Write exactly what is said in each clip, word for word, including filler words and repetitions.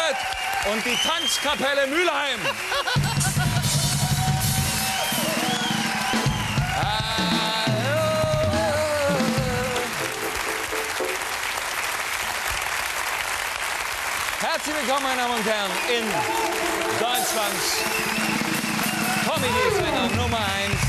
und die Tanzkapelle Mülheim. Herzlich willkommen, meine Damen und Herren, in Deutschlands Comedy-Sender Nummer eins.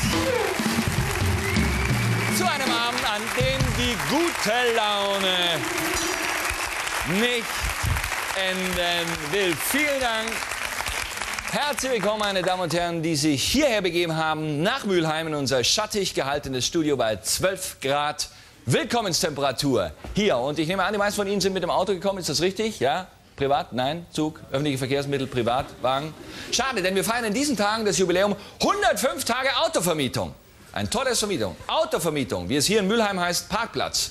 Zu einem Abend, an dem die gute Laune nicht enden will. Vielen Dank. Herzlich willkommen, meine Damen und Herren, die sich hierher begeben haben, nach Mülheim in unser schattig gehaltenes Studio bei zwölf Grad. Willkommenstemperatur hier. Und ich nehme an, die meisten von Ihnen sind mit dem Auto gekommen. Ist das richtig? Ja? Privat? Nein? Zug? Öffentliche Verkehrsmittel? Privatwagen? Schade, denn wir feiern in diesen Tagen das Jubiläum hundertfünf Tage Autovermietung. Ein tolles Vermietung. Autovermietung, wie es hier in Mülheim heißt, Parkplatz.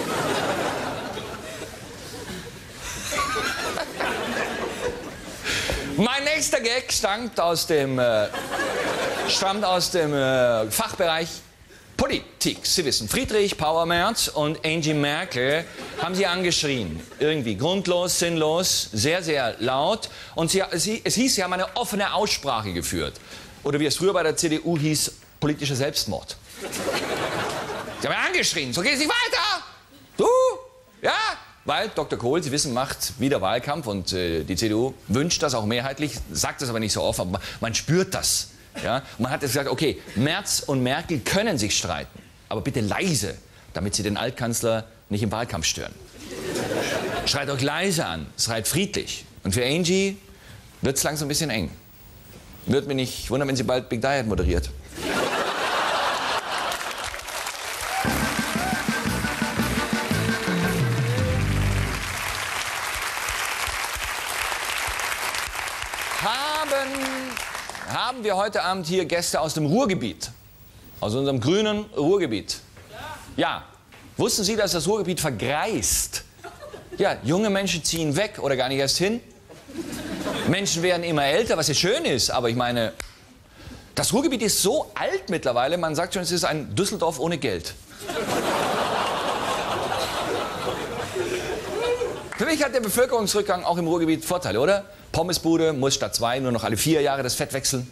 Mein nächster Gag stammt aus dem, äh, stammt aus dem äh, Fachbereich Politik. Sie wissen, Friedrich Pauer Merz und Angie Merkel haben sie angeschrien. Irgendwie grundlos, sinnlos, sehr, sehr laut. Und sie, sie, es hieß, sie haben eine offene Aussprache geführt. Oder wie es früher bei der C D U hieß, politischer Selbstmord. Sie haben angeschrien, so geht es nicht weiter. Du? Ja? Weil Doktor Kohl, Sie wissen, macht wieder Wahlkampf und äh, die C D U wünscht das auch mehrheitlich, sagt das aber nicht so oft, aber man spürt das. Ja? Und man hat jetzt gesagt, okay, Merz und Merkel können sich streiten, aber bitte leise, damit sie den Altkanzler nicht im Wahlkampf stören. Schreit euch leise an, schreit friedlich. Und für Angie wird es langsam ein bisschen eng. Würde mich nicht wundern, wenn sie bald Big Diet moderiert. Haben, haben wir heute Abend hier Gäste aus dem Ruhrgebiet? Aus unserem grünen Ruhrgebiet? Ja. Ja. Wussten Sie, dass das Ruhrgebiet vergreist? Ja, junge Menschen ziehen weg oder gar nicht erst hin. Menschen werden immer älter, was ja schön ist, aber ich meine, das Ruhrgebiet ist so alt mittlerweile, man sagt schon, es ist ein Düsseldorf ohne Geld. Für mich hat der Bevölkerungsrückgang auch im Ruhrgebiet Vorteile, oder? Pommesbude muss statt zwei nur noch alle vier Jahre das Fett wechseln.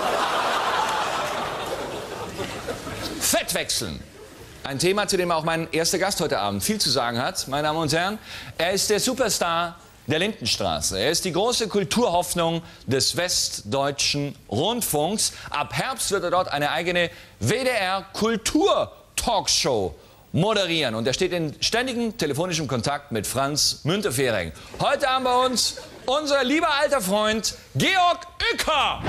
Fett wechseln. Ein Thema, zu dem auch mein erster Gast heute Abend viel zu sagen hat, meine Damen und Herren. Er ist der Superstar der Lindenstraße. Er ist die große Kulturhoffnung des westdeutschen Rundfunks. Ab Herbst wird er dort eine eigene W D R-Kultur-Talkshow moderieren. Und er steht in ständigem telefonischem Kontakt mit Franz Müntefering. Heute haben wir uns unser lieber alter Freund Georg Uecker.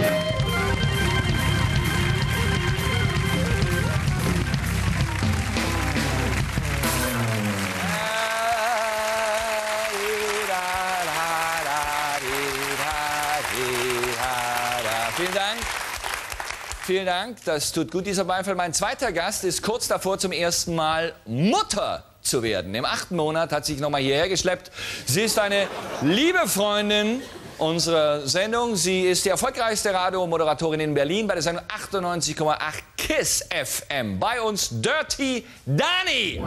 Vielen Dank. Vielen Dank, das tut gut, dieser Beifall. Mein zweiter Gast ist kurz davor, zum ersten Mal Mutter zu werden. Im achten Monat hat sie sich nochmal hierher geschleppt. Sie ist eine liebe Freundin unserer Sendung. Sie ist die erfolgreichste Radiomoderatorin in Berlin bei der Sendung achtundneunzig Komma acht KISS F M. Bei uns Dirty Dani.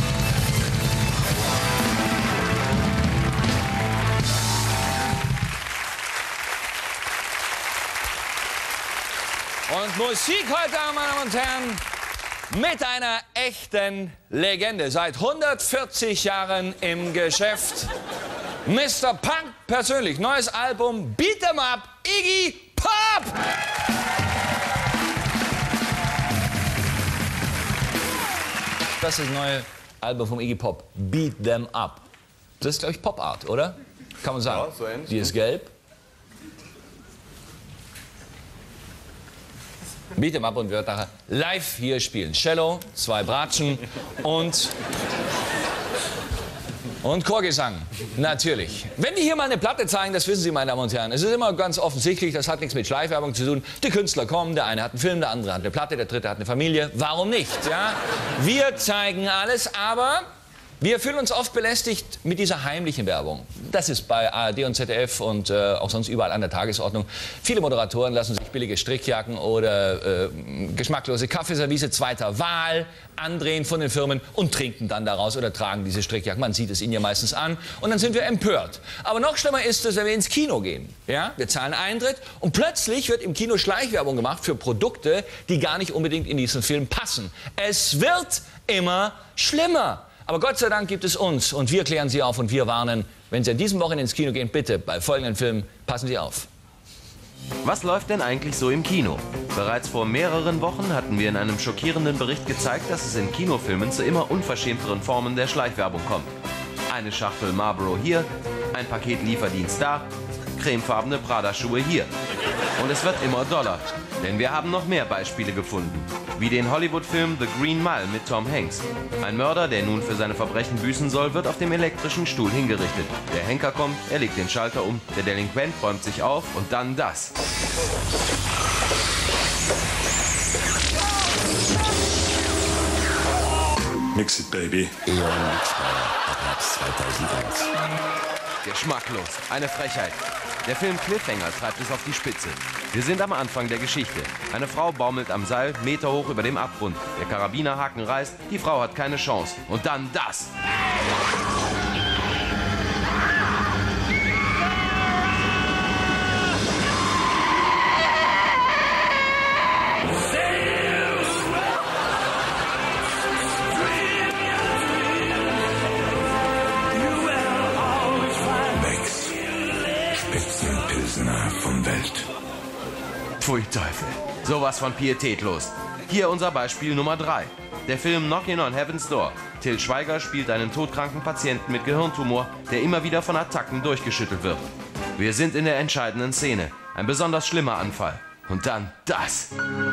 Und Musik heute, meine Damen und Herren, mit einer echten Legende. Seit hundertvierzig Jahren im Geschäft. Mister Punk persönlich. Neues Album Beat 'em Up, Iggy Pop! Das ist das neue Album vom Iggy Pop. Beat 'em Up. Das ist, glaube ich, Pop-Art, oder? Kann man sagen. Ja, so ähnlich. Die ist gelb. Beat 'em Up und wird nachher live hier spielen. Cello, zwei Bratschen und, und Chorgesang, natürlich. Wenn die hier mal eine Platte zeigen, das wissen Sie, meine Damen und Herren, es ist immer ganz offensichtlich, das hat nichts mit Schleichwerbung zu tun. Die Künstler kommen, der eine hat einen Film, der andere hat eine Platte, der dritte hat eine Familie. Warum nicht? Ja? Wir zeigen alles, aber Wir fühlen uns oft belästigt mit dieser heimlichen Werbung. Das ist bei A R D und Z D F und äh, auch sonst überall an der Tagesordnung. Viele Moderatoren lassen sich billige Strickjacken oder äh, geschmacklose Kaffeeservice zweiter Wahl andrehen von den Firmen und trinken dann daraus oder tragen diese Strickjacken. Man sieht es ihnen ja meistens an und dann sind wir empört. Aber noch schlimmer ist es, wenn wir ins Kino gehen. Ja? Wir zahlen Eintritt und plötzlich wird im Kino Schleichwerbung gemacht für Produkte, die gar nicht unbedingt in diesen Film passen. Es wird immer schlimmer. Aber Gott sei Dank gibt es uns und wir klären Sie auf und wir warnen, wenn Sie an diesem Wochenende ins Kino gehen, bitte bei folgenden Filmen passen Sie auf. Was läuft denn eigentlich so im Kino? Bereits vor mehreren Wochen hatten wir in einem schockierenden Bericht gezeigt, dass es in Kinofilmen zu immer unverschämteren Formen der Schleichwerbung kommt. Eine Schachtel Marlboro hier, ein Paket Lieferdienst da, cremefarbene Prada-Schuhe hier. Und es wird immer doller, denn wir haben noch mehr Beispiele gefunden. Wie den Hollywood-Film The Green Mile mit Tom Hanks. Ein Mörder, der nun für seine Verbrechen büßen soll, wird auf dem elektrischen Stuhl hingerichtet. Der Henker kommt, er legt den Schalter um, der Delinquent bäumt sich auf und dann das. Mix it, baby. E O N Steuer ab Herbst zweitausendeins. Geschmacklos, eine Frechheit. Der Film Cliffhanger treibt es auf die Spitze. Wir sind am Anfang der Geschichte. Eine Frau baumelt am Seil, Meter hoch über dem Abgrund. Der Karabinerhaken reißt, die Frau hat keine Chance. Und dann das. Spitzenpilsner vom Welt. Pfui Teufel, sowas von pietätlos. Hier unser Beispiel Nummer drei. Der Film Knockin' on Heaven's Door. Til Schweiger spielt einen todkranken Patienten mit Gehirntumor, der immer wieder von Attacken durchgeschüttelt wird. Wir sind in der entscheidenden Szene. Ein besonders schlimmer Anfall. Und dann das.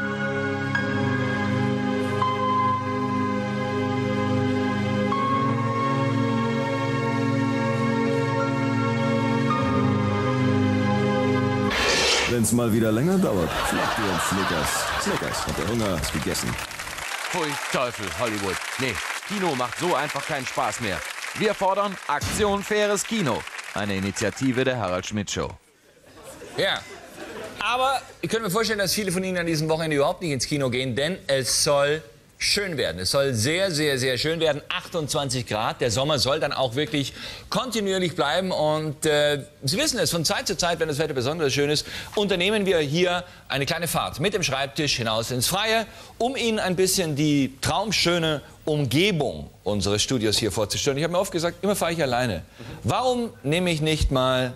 Wenn's mal wieder länger dauert, schnappt ihr einen Snickers. Snickers, hat der Hunger, ist gegessen. Pfui Teufel, Hollywood. Nee, Kino macht so einfach keinen Spaß mehr. Wir fordern Aktion Faires Kino. Eine Initiative der Harald Schmidt Show. Ja, aber ich könnte mir vorstellen, dass viele von Ihnen an diesem Wochenende überhaupt nicht ins Kino gehen, denn es soll schön werden. Es soll sehr, sehr, sehr schön werden. achtundzwanzig Grad. Der Sommer soll dann auch wirklich kontinuierlich bleiben. Und äh, Sie wissen es, von Zeit zu Zeit, wenn das Wetter besonders schön ist, unternehmen wir hier eine kleine Fahrt mit dem Schreibtisch hinaus ins Freie, um Ihnen ein bisschen die traumschöne Umgebung unseres Studios hier vorzustellen. Ich habe mir oft gesagt, immer fahre ich alleine. Warum nehme ich nicht mal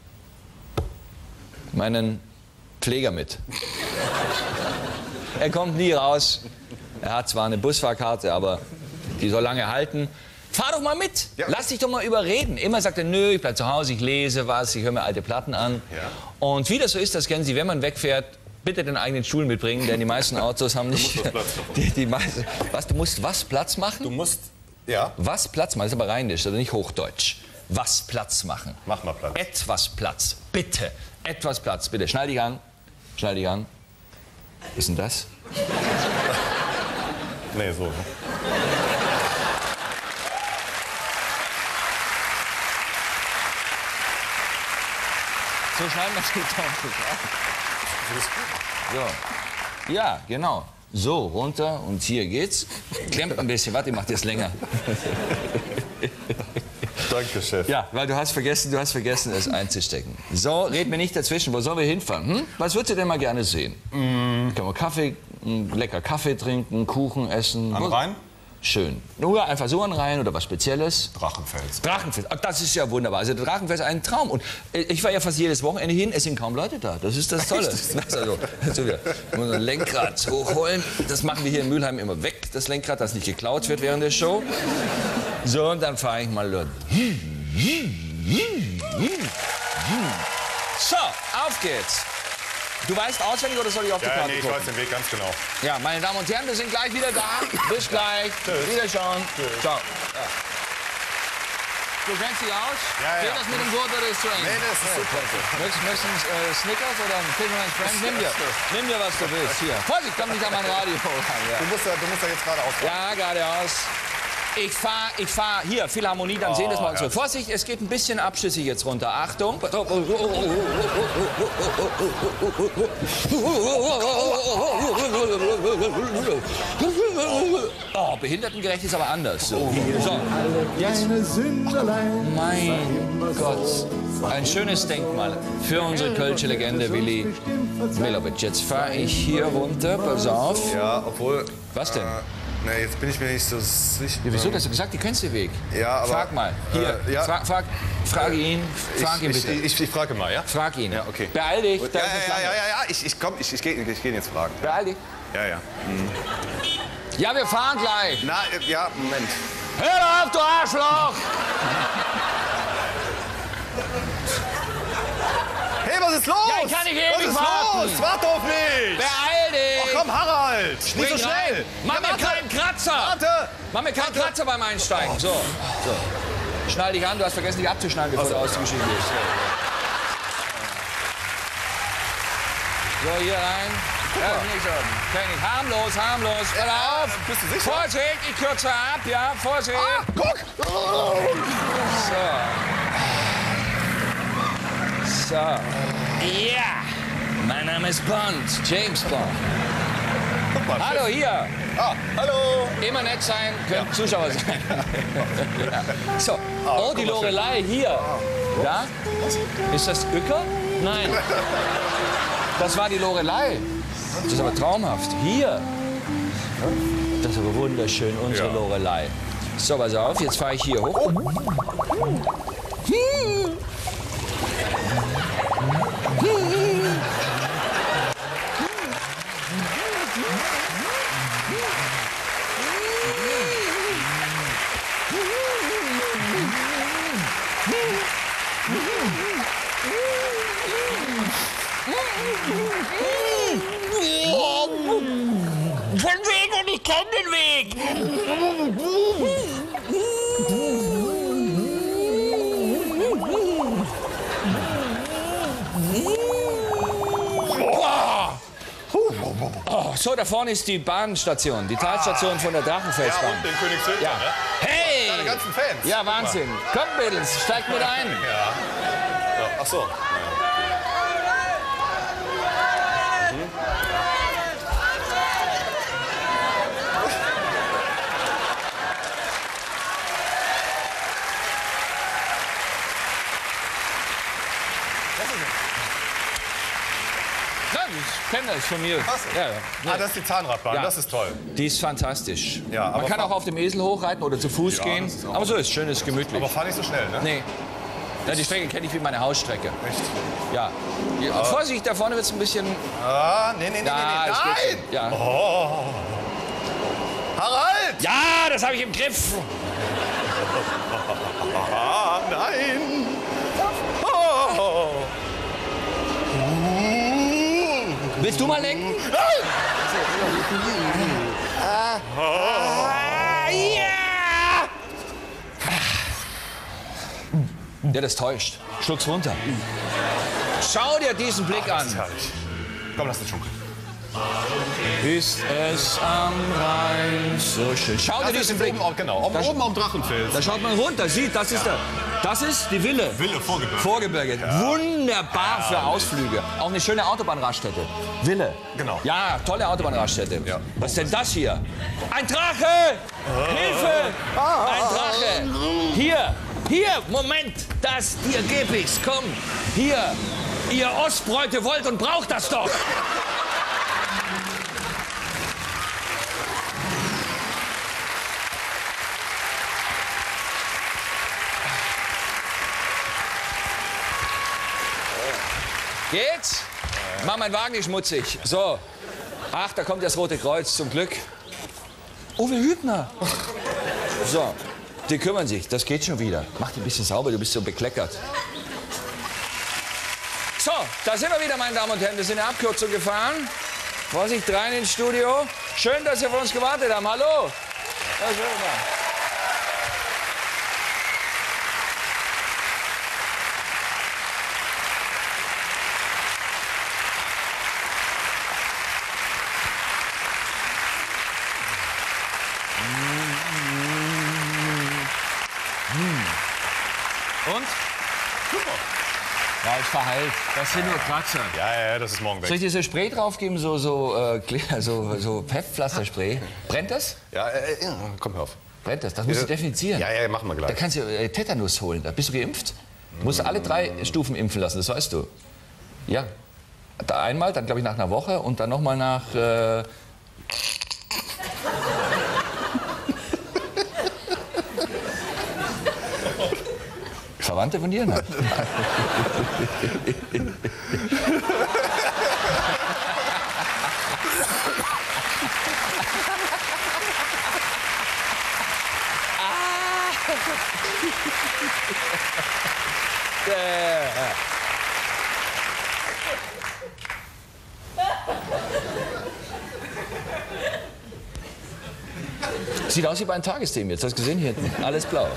meinen Pfleger mit? Er kommt nie raus. Er hat zwar eine Busfahrkarte, aber die soll lange halten. Fahr doch mal mit. Ja. Lass dich doch mal überreden. Immer sagt er, nö, ich bleib zu Hause, ich lese was, ich höre mir alte Platten an. Ja. Und wie das so ist, das kennen Sie, wenn man wegfährt, bitte den eigenen Stuhl mitbringen, denn die meisten Autos haben nicht... Du musst Platz die, die meisten, was, du musst was Platz machen? Du musst, ja. Was Platz machen, das ist aber rheinisch, also nicht Hochdeutsch. Was Platz machen. Mach mal Platz. Etwas Platz, bitte. Etwas Platz, bitte. Schnall dich an. Schnall dich an. Was ist denn das? Nee, so. So schneiden wir es gut auf. So. Ja, genau. So, runter und hier geht's. Klemmt ein bisschen. Warte, ich mach das länger. Danke, Chef. Ja, weil du hast vergessen, du hast vergessen, es einzustecken. So, red mir nicht dazwischen. Wo sollen wir hinfahren? Hm? Was würdest du denn mal gerne sehen? Mm. Können wir Kaffee, lecker Kaffee trinken, Kuchen essen? Am Rhein? Schön. Nur einfach so an Rhein oder was Spezielles? Drachenfels. Drachenfels, ach, das ist ja wunderbar. Also der Drachenfels ist ein Traum. Und ich war ja fast jedes Wochenende hin, es sind kaum Leute da. Das ist das Tolle. Also, also wir müssen ein Lenkrad hochholen. Das machen wir hier in Mülheim immer weg, das Lenkrad, das nicht geklaut wird während der Show. So, und dann fahre ich mal los. So, auf geht's. Du weißt auswendig oder soll ich auf die Ja, Karte nee, ich gucken? weiß den Weg ganz genau. Ja, meine Damen und Herren, wir sind gleich wieder da. Bis gleich. Tschüss. Wiederschauen. Tschüss. Ciao. Ja. Du kennst dich aus? Ja, Geht ja. das mit dem Gurt oder ist zu eng? Nee, das ist super. Möchtest du äh, Snickers oder ein Fisherman's Friend? Nimm dir. Nimm dir, was du willst. Hier. Vorsicht, komm nicht an mein Radio ran. Ja, Du musst ja, du musst ja jetzt geradeaus fahren. ja geradeaus. Ich fahre, ich fahr hier, Philharmonie, dann sehen das mal unsere. Vorsicht, es geht ein bisschen abschüssig jetzt runter. Achtung. Oh, behindertengerecht ist aber anders. So, so. Jetzt. Mein Gott. Ein schönes Denkmal für unsere kölsche Legende Willi Millowitsch. Jetzt fahre ich hier runter, pass auf. Ja, obwohl... Was denn? Äh, nee, jetzt bin ich mir nicht so sicher. Ja, wieso? Du hast du gesagt, du kennst den Weg. Ja, aber... Frag mal. Hier, Äh, ja. fra frag, frage ihn. Frag ich, ihn ich, bitte. ich, ich, ich frage mal, ja? Frag ihn. Ja, okay. Beeil dich. Ja, da ja, ist das ja, Land. ja, ja, ja, ich, ich komm, ich, ich gehe ich geh ihn jetzt fragen. Beeil dich. Ja, ja. Ja, wir fahren gleich. Na, äh, ja, Moment. Hör auf, du Arschloch! Hey, was ist los? Ja, ich kann nicht Was ewig ist warten. los? Warte auf mich! Beeil dich! Oh, komm, Harald! Nicht so Spring schnell! rein. Mach mir warte. keinen Kratzer! Warte! Mach mir keinen Kratzer beim Einsteigen. So, so. Schnall dich an, du hast vergessen, dich abzuschnallen, bevor du ausgestiegen bist. So, hier rein. Ja, nicht so. Kenn ich. Harmlos, harmlos. Hör auf! Bist du sicher? Vorsicht, ich kürze ab, ja, Vorsicht! Ah, guck! So. So. Ja! Mein Name ist Bond, James Bond. Guck mal, Hallo, hier! Ah, hallo! Immer nett sein, können Zuschauer sein. Ja. So, oh, die guck mal, Lorelei hier. Ja? Ist das Uecker? Nein. Das war die Lorelei. Das ist aber traumhaft. Hier. Das ist aber wunderschön, unsere Ja. Lorelei. So, pass auf, jetzt fahre ich hier hoch. Hm. Von Weg und ich kenne den Weg. Oh, so, da vorne ist die Bahnstation, die Talstation von der Ja, Drachenfelsbahn. und den Königswinter, Ja. ne? Hey! Deine ganzen Fans. Ja, Wahnsinn. Komm, Mädels, steigt mit ein. Ja. Ja. Ach so. Ja, ich kenne das von mir. Was? Ja, ja. Ah, das ist die Zahnradbahn, Ja. das ist toll. Die ist fantastisch. Ja, aber Man kann fahr- auch auf dem Esel hochreiten oder zu Fuß Ja, gehen. das ist auch- Aber so ist schön, ist gemütlich. Aber fahr nicht so schnell, ne? Nee. Ja, die Strecke kenne ich wie meine Hausstrecke. Echt? Ja. ja. Vorsicht, da vorne wird es ein bisschen. Ah, nee, nee, nee, Ja, nee, es nee. geht Nein! schon. Ja. Oh. Harald! Ja, das habe ich im Griff. Ah, nein! Oh. Willst du mal lenken? Ah, ja! Ja, das täuscht. Schluck's runter. Schau dir diesen Blick an. Herrlich. Komm, lass uns schunkeln. Ist es am Rhein so schön. Schau dir Das ist diesen Blick oben, auf- genau, oben, Da- oben am Drachenfels. Da schaut man runter, sieht, das ist der. Das ist die Ville. Wille, Vorgebirge. Vorgebirge. Wunderbar für Ausflüge. Auch eine schöne Autobahnraststätte. Ville. Genau. Ja, tolle Autobahnraststätte. Ja. Was ist denn das hier? Ein Drache! Hilfe! Ein Drache! Hier, hier, Moment, das, dir geb ich's, komm. Hier, ihr Ostbräute wollt und braucht das doch. Geht's? Mach meinen Wagen nicht schmutzig. So. Ach, da kommt das Rote Kreuz, zum Glück. Uwe Hübner. So, die kümmern sich, das geht schon wieder. Mach die ein bisschen sauber, du bist so bekleckert. So, da sind wir wieder, meine Damen und Herren. Wir sind eine Abkürzung gefahren. Vorsicht, rein ins Studio. Schön, dass Sie auf uns gewartet haben. Hallo. Ja, schön, ja. Ja, es verheilt. Das sind nur Kratzer. Ja, ja, das ist morgen weg. Soll ich dir so Spray draufgeben, so, so, äh, so, so Heftpflasterspray? Brennt das? Ja, äh, ja, komm hör auf. Brennt das? Das musst du definizieren. Ja, ja, machen wir gleich. Da kannst du äh, Tetanus holen. Da bist du geimpft. Du musst alle drei Stufen impfen lassen, das weißt du. Ja. Da einmal, dann glaube ich nach einer Woche und dann nochmal nach... Äh Verwandte von dir? Nein. Sieht aus wie bei einem Tagesthemen jetzt. Hast du gesehen hier hinten? Alles blau.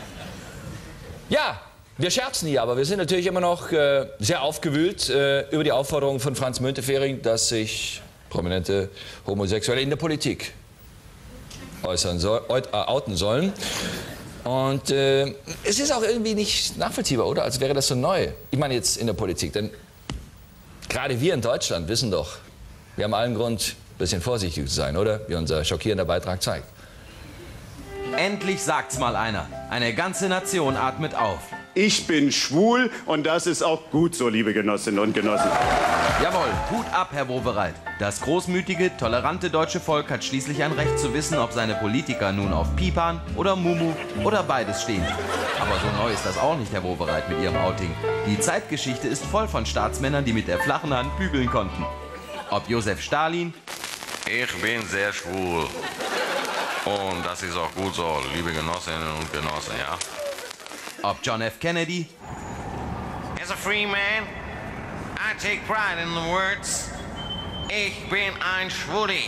Ja, wir scherzen hier, aber wir sind natürlich immer noch äh, sehr aufgewühlt äh, über die Aufforderung von Franz Müntefering, dass sich prominente Homosexuelle in der Politik äußern soll, äh, outen sollen. Und äh, es ist auch irgendwie nicht nachvollziehbar, oder? Als wäre das so neu. Ich meine jetzt in der Politik, denn gerade wir in Deutschland wissen doch, wir haben allen Grund, ein bisschen vorsichtig zu sein, oder? Wie unser schockierender Beitrag zeigt. Endlich sagt's mal einer. Eine ganze Nation atmet auf. Ich bin schwul und das ist auch gut so, liebe Genossinnen und Genossen. Jawohl, Hut ab, Herr Wowereit. Das großmütige, tolerante deutsche Volk hat schließlich ein Recht zu wissen, ob seine Politiker nun auf Pipan oder Mumu oder beides stehen. Aber so neu ist das auch nicht, Herr Wowereit, mit Ihrem Outing. Die Zeitgeschichte ist voll von Staatsmännern, die mit der flachen Hand bügeln konnten. Ob Josef Stalin... Ich bin sehr schwul. Und das ist auch gut so, liebe Genossinnen und Genossen, ja? Ob John F. Kennedy... As a free man, I take pride in the words, ich bin ein Schwuli.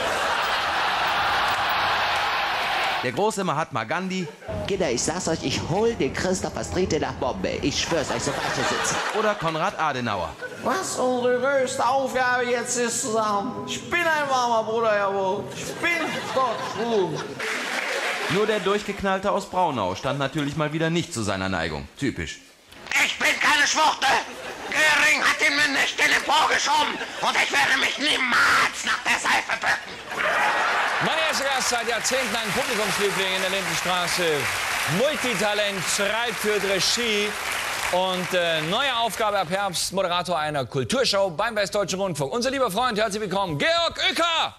Der große Mahatma Gandhi... Kinder, ich sag's euch, ich hol den Christopher Street nach Bombe. Ich schwör's euch, sobald ich hier sitze. Oder Konrad Adenauer. Was unsere größte Aufgabe jetzt ist zusammen. Ich bin ein warmer Bruder, jawohl. Ich bin Gott schwul. Nur der Durchgeknallte aus Braunau stand natürlich mal wieder nicht zu seiner Neigung. Typisch. Ich bin keine Schwuchte. Göring hat ihm eine Stelle vorgeschoben und ich werde mich niemals nach der Seife bücken. Mein erster Gast seit Jahrzehnten ein Publikumsliebling in der Lindenstraße. Multitalent, schreibt für Regie. Und äh, neue Aufgabe ab Herbst, Moderator einer Kulturshow beim Westdeutschen Rundfunk. Unser lieber Freund, herzlich willkommen, Georg Uecker!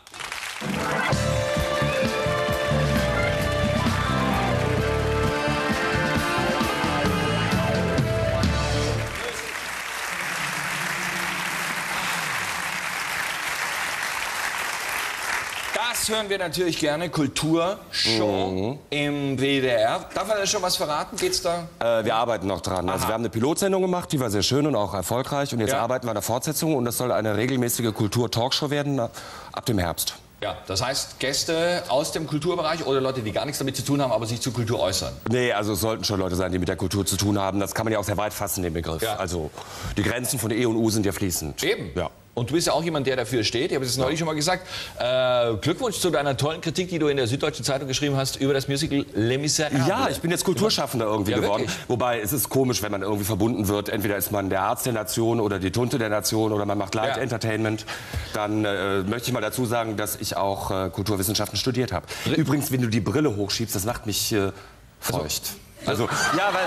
Das hören wir natürlich gerne, Kulturshow mhm. im W D R. Darf man da schon was verraten? Geht's da? Äh, wir arbeiten noch dran. Also wir haben eine Pilotsendung gemacht, die war sehr schön und auch erfolgreich. Und jetzt ja. arbeiten wir an der Fortsetzung und das soll eine regelmäßige Kultur-Talkshow werden ab dem Herbst. Ja, das heißt Gäste aus dem Kulturbereich oder Leute, die gar nichts damit zu tun haben, aber sich zur Kultur äußern? Nee, also es sollten schon Leute sein, die mit der Kultur zu tun haben. Das kann man ja auch sehr weit fassen, den Begriff. Ja. Also die Grenzen von E und U sind ja fließend. Eben. Ja. Und du bist ja auch jemand, der dafür steht. Ich habe es neulich schon mal gesagt. Äh, Glückwunsch zu deiner tollen Kritik, die du in der Süddeutschen Zeitung geschrieben hast über das Musical Les Misérables. Ja, ich bin jetzt Kulturschaffender irgendwie ja, geworden. Wirklich? Wobei es ist komisch, wenn man irgendwie verbunden wird. Entweder ist man der Arzt der Nation oder die Tunte der Nation oder man macht Light ja. Entertainment. Dann äh, möchte ich mal dazu sagen, dass ich auch äh, Kulturwissenschaften studiert habe. Übrigens, wenn du die Brille hochschiebst, das macht mich äh, feucht. Also, also ja, weil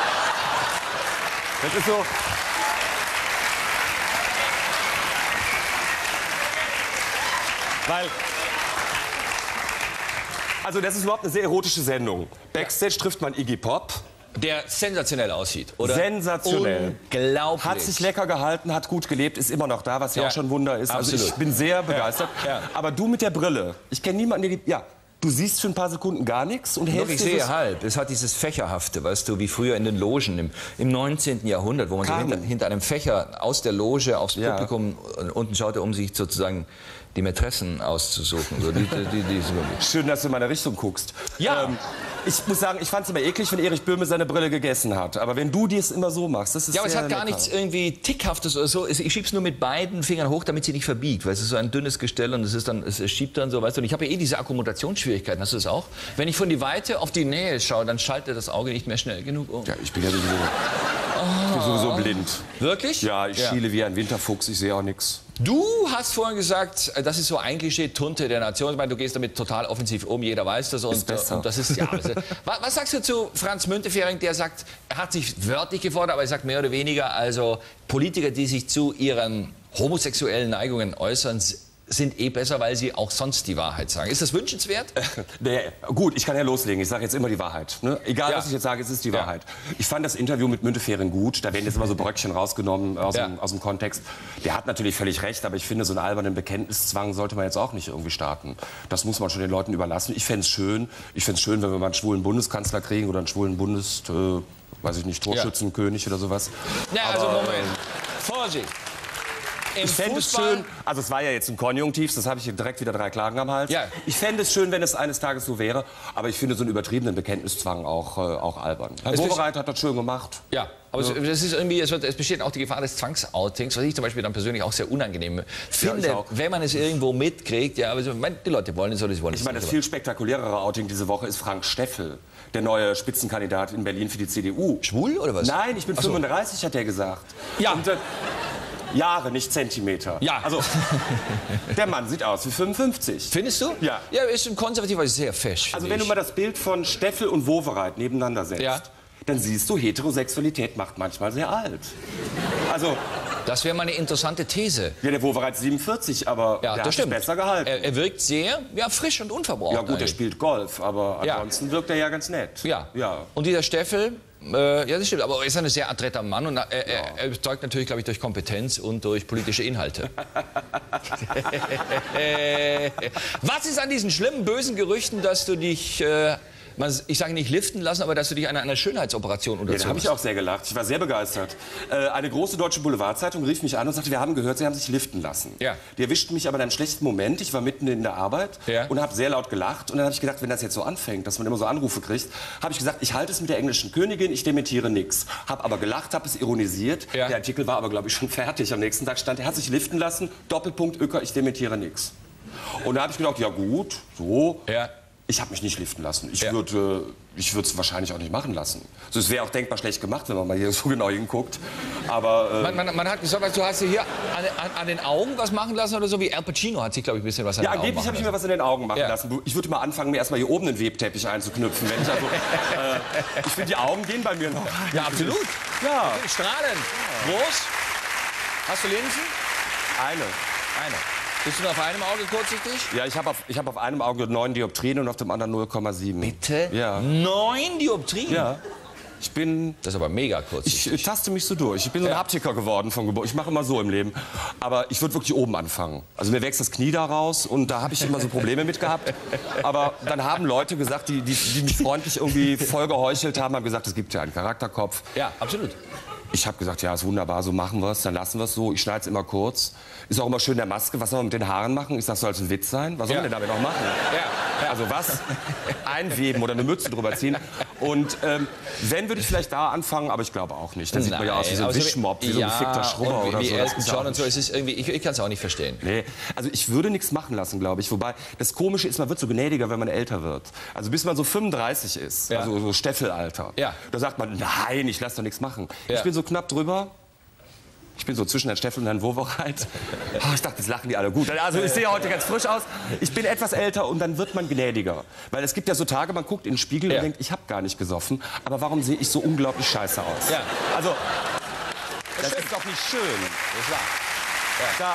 das ist so. Weil, also das ist überhaupt eine sehr erotische Sendung. Backstage trifft man Iggy Pop. Der sensationell aussieht, oder? Sensationell. Unglaublich. Hat sich lecker gehalten, hat gut gelebt, ist immer noch da, was ja, ja auch schon ein Wunder ist. Absolut. Also ich bin sehr begeistert. Ja. Ja. Aber du mit der Brille, ich kenne niemanden, der die... Ja. Du siehst für ein paar Sekunden gar nichts und hältst. Doch, ich sehe halb. Es hat dieses Fächerhafte, weißt du, wie früher in den Logen im, im neunzehnten Jahrhundert, wo man so hinter, hinter einem Fächer aus der Loge aufs ja. Publikum unten schaute, um sich sozusagen die Mätressen auszusuchen. So, die, die, die, die Schön, dass du in meine Richtung guckst. Ja. Ähm, ich muss sagen, ich fand es immer eklig, wenn Erich Böhme seine Brille gegessen hat. Aber wenn du dies immer so machst, das ist ja, aber es sehr hat gar lecker. nichts irgendwie Tickhaftes oder so. Ich schieb's nur mit beiden Fingern hoch, damit sie nicht verbiegt. Weil es ist so ein dünnes Gestell und es ist dann, es schiebt dann so, weißt du. Und ich habe ja eh diese Akkommodationsschwierigkeiten Schwierigkeiten. Hast du das auch? Wenn ich von die Weite auf die Nähe schaue, dann schaltet das Auge nicht mehr schnell genug um. Ja, ich bin ja sowieso, ich bin sowieso blind. Wirklich? Ja, ich Ja. schiele wie ein Winterfuchs, ich sehe auch nichts. Du hast vorhin gesagt, das ist so ein Klischee, Tunte der Nation. Ich meine, du gehst damit total offensiv um, jeder weiß das. Und, Ist besser. und das ist, ja, das ist, was, was sagst du zu Franz Müntefering, der sagt, er hat sich wörtlich gefordert, aber er sagt mehr oder weniger, also Politiker, die sich zu ihren homosexuellen Neigungen äußern, sind eh besser, weil sie auch sonst die Wahrheit sagen. Ist das wünschenswert? Nee, gut, ich kann ja loslegen. Ich sage jetzt immer die Wahrheit. Ne? Egal, Ja. was ich jetzt sage, es ist die Ja. Wahrheit. Ich fand das Interview mit Müntefering gut. Da werden jetzt immer so Bröckchen rausgenommen aus, Ja. dem, aus dem Kontext. Der hat natürlich völlig recht, aber ich finde, so einen albernen Bekenntniszwang sollte man jetzt auch nicht irgendwie starten. Das muss man schon den Leuten überlassen. Ich fände es schön, ich fänd's schön, wenn wir mal einen schwulen Bundeskanzler kriegen oder einen schwulen Bundes... Äh, weiß ich nicht, Torschützenkönig oder sowas. Ja, also Aber, Moment. ähm, Vorsicht. Im Ich fände es Fußball- schön, also es war ja jetzt ein Konjunktiv, das habe ich direkt wieder drei Klagen am Hals. Ja. Ich fände es schön, wenn es eines Tages so wäre, aber ich finde so einen übertriebenen Bekenntniszwang auch, äh, auch albern. Herr Es Wowereit hat das schön gemacht. Ja, aber es, es ist irgendwie, es, wird, es besteht auch die Gefahr des Zwangsoutings, was ich zum Beispiel dann persönlich auch sehr unangenehm finde, ich auch. wenn man es irgendwo mitkriegt. Ja, also, ich meine, die Leute wollen es oder sie wollen es Ich meine, nicht. das viel spektakulärere Outing diese Woche ist Frank Steffel, der neue Spitzenkandidat in Berlin für die C D U. Schwul oder was? Nein, ich bin Ach so. fünfunddreißig, hat er gesagt. Ja. Und, äh, Jahre, nicht Zentimeter. Ja. Also, der Mann sieht aus wie fünfundfünfzig. Findest du? Ja. Ja, er ist ein konservativer, sehr fesch. Also finde wenn du ich. mal das Bild von Steffel und Wowereit nebeneinander setzt, Ja. dann siehst du, Heterosexualität macht manchmal sehr alt. Also, Das wäre mal eine interessante These. ja, der Wowereit siebenundvierzig, aber Ja, der das hat stimmt. sich besser gehalten. Er, er wirkt sehr ja, frisch und unverbraucht. ja gut, er eigentlich. spielt Golf, aber Ja. ansonsten wirkt er ja ganz nett. Ja. ja. Und dieser Steffel, äh, ja, das stimmt, aber er ist ein sehr adretter Mann und er, er, er überzeugt natürlich, glaube ich, durch Kompetenz und durch politische Inhalte. Was ist an diesen schlimmen, bösen Gerüchten, dass du dich, äh, ich sage nicht liften lassen, aber dass du dich einer, einer Schönheitsoperation Ja, unterzogen da habe ich auch sehr gelacht. Ich war sehr begeistert. Äh, eine große deutsche Boulevardzeitung rief mich an und sagte, wir haben gehört, Sie haben sich liften lassen. Ja. Die erwischten mich aber in einem schlechten Moment. Ich war mitten in der Arbeit Ja. und habe sehr laut gelacht. Und dann habe ich gedacht, wenn das jetzt so anfängt, dass man immer so Anrufe kriegt, habe ich gesagt, ich halte es mit der englischen Königin, ich dementiere nichts. Habe aber gelacht, habe es ironisiert. Ja. Der Artikel war aber, glaube ich, schon fertig. Am nächsten Tag stand, er hat sich liften lassen, Doppelpunkt, Öcker, ich dementiere nichts. Und da habe ich gedacht, ja gut, so. Ja. Ich habe mich nicht liften lassen. Ich Ja. würde ich würde es wahrscheinlich auch nicht machen lassen. Also es wäre auch denkbar schlecht gemacht, wenn man mal hier so genau hinguckt. Aber äh, Man, man, man hat gesagt, du hast dir hier an, an, an den Augen was machen lassen oder so, wie Al Pacino hat sich, glaube ich, ein bisschen was an ja, den Augen angeblich machen habe ich mir lassen. was in den Augen machen Ja. lassen. Ich würde mal anfangen, mir erstmal hier oben einen Webteppich einzuknüpfen. Wenn ich also, äh, ich finde, die Augen gehen bei mir noch. Ja, absolut. Ja. Okay, strahlend. Groß. Hast du Linsen? Eine. Eine. Bist du nur auf einem Auge kurzsichtig? Ja, ich habe auf, ich hab auf einem Auge neun Dioptrien und auf dem anderen null Komma sieben. Bitte? Ja. Neun Dioptrien? Ja. Ich bin... Das ist aber mega kurzsichtig. Ich taste mich so durch. Ich bin so ein Ja. Haptiker geworden von Geburt. Ich mache immer so im Leben. Aber ich würde wirklich oben anfangen. Also mir wächst das Knie da raus und da habe ich immer so Probleme mit gehabt. Aber dann haben Leute gesagt, die, die, die mich freundlich irgendwie voll geheuchelt haben, haben gesagt, es gibt ja einen Charakterkopf. Ja, absolut. Ich habe gesagt, ja, ist wunderbar, so machen wir es, dann lassen wir es so. Ich schneide es immer kurz. Ist auch immer schön der Maske. Was soll man mit den Haaren machen? Ich sag, soll es ein Witz sein? Was soll Ja. man denn damit noch machen? Ja, ja. Also was? Einweben oder eine Mütze drüber ziehen. Und ähm, wenn, würde ich vielleicht da anfangen, aber ich glaube auch nicht. Dann sieht man ja aus wie so ein aber so Wischmopp, wie so ja, ein gefickter Schrubber und wie, oder wie so. Das Elton ist ja John auch und so. nicht- Es ist irgendwie, ich, ich kann es auch nicht verstehen. Nee, also ich würde nichts machen lassen, glaube ich. Wobei, das Komische ist, man wird so gnädiger, wenn man älter wird. Also bis man so fünfunddreißig ist, Ja. also so Steffelalter. Ja. Da sagt man, nein, ich lasse doch nichts machen. Ja. Ich bin so knapp drüber. Ich bin so zwischen Herrn Steffel und Herrn Wowereit. Oh, ich dachte, das lachen die alle gut. Also ich sehe heute ganz frisch aus. Ich bin etwas älter und dann wird man gnädiger. Weil es gibt ja so Tage, man guckt in den Spiegel Ja. und denkt, ich habe gar nicht gesoffen. Aber warum sehe ich so unglaublich scheiße aus? Ja. Also, das ist doch nicht schön. Das ist wahr. Da,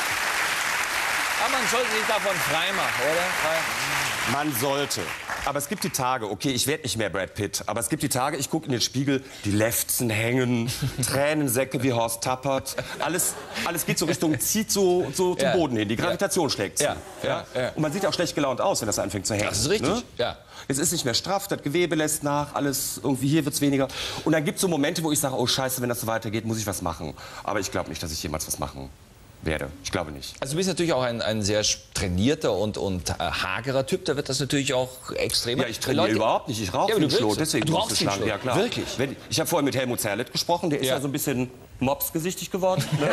Aber man sollte sich davon frei machen, oder? Frei. Man sollte. Aber es gibt die Tage, okay, ich werde nicht mehr Brad Pitt, aber es gibt die Tage, ich gucke in den Spiegel, die Lefzen hängen, Tränensäcke wie Horst Tappert, alles, alles geht so Richtung, zieht so, so zum Ja. Boden hin, die Gravitation schlägt zu. Ja, ja, ja. Und man sieht auch schlecht gelaunt aus, wenn das anfängt zu hängen. Das ist richtig, Ne? ja. Es ist nicht mehr straff, das Gewebe lässt nach, alles irgendwie hier wird's weniger. Und dann gibt es so Momente, wo ich sage, oh Scheiße, wenn das so weitergeht, muss ich was machen. Aber ich glaube nicht, dass ich jemals was machen werde. Ich glaube nicht. Also du bist natürlich auch ein, ein sehr trainierter und, und äh, hagerer Typ, da wird das natürlich auch extrem. Ja, ich trainiere Leute, überhaupt nicht, ich rauche ja, den Schlot, deswegen du musst rauchst du den schlagen. Schlot? Ja, klar. Wirklich? Wenn, ich habe vorhin mit Helmut Zerlett gesprochen, der ist ja, ja so ein bisschen mopsgesichtig geworden. Ne?